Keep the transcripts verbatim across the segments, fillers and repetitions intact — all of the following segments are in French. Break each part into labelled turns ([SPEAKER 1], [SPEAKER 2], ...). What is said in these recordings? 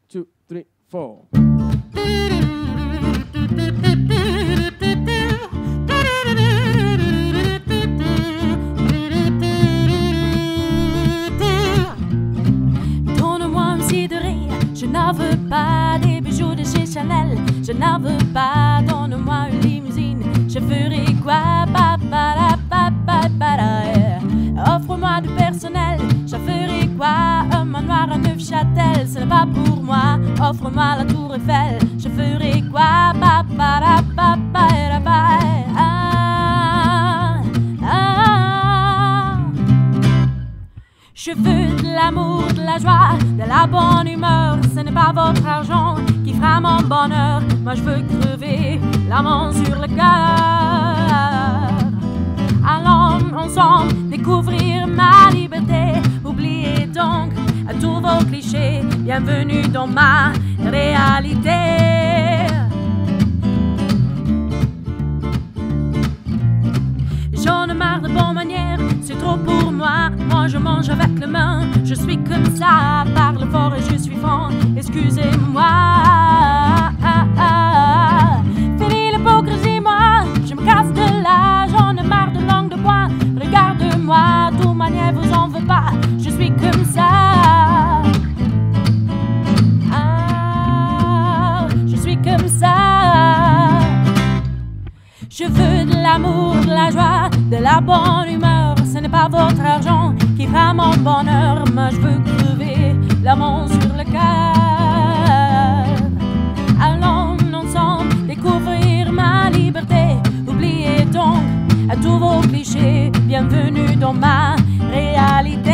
[SPEAKER 1] two, three, four.
[SPEAKER 2] Donne-moi un petit de rire, je n'en veux pas des bijoux de chez Chanel, je n'en veux pas. Donne-moi une limousine, je ferai quoi? Ba, ba, da, ba, ba, ba, da. Offre-moi du personnel, je ferai quoi? Un manoir à Neufchâtel, ce n'est pas pour moi. Offre-moi la tour Eiffel, je ferai quoi? Ba, ba, da, ba, ba, da, ba. Ah, ah. Je veux de l'amour, de la joie, de la bonne humeur. Ce n'est pas votre argent qui fera mon bonheur. Moi je veux crever la main sur le cœur. Allons ensemble découvrir ma liberté. Oubliez donc tous vos clichés. Bienvenue dans ma réalité. J'en ai marre de bonnes manières, c'est trop pour moi. Moi je mange avec les mains, je suis comme ça. Parle fort et je suis franc, excusez-moi. Ah, ah. Fini l'hypocrisie, moi, je me casse de là. J'en ai marre de langue de bois, regarde-moi. De toute manière, vous en veux pas, je suis comme ça. Ah, je suis comme ça. Je veux de l'amour, de la joie, de la bonne humeur. Ce n'est pas votre argent qui fera mon bonheur. Moi je veux crever la main sur le cœur. Allons ensemble découvrir ma liberté. Oubliez donc à tous vos clichés. Bienvenue dans ma réalité.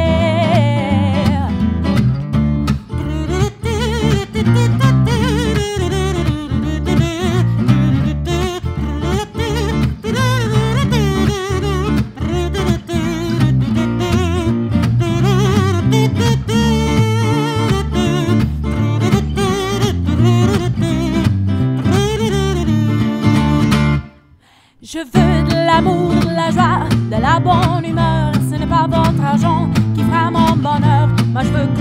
[SPEAKER 2] Je veux de l'amour, de la joie, de la bonne humeur. Ce n'est pas votre argent qui fera mon bonheur. Moi je veux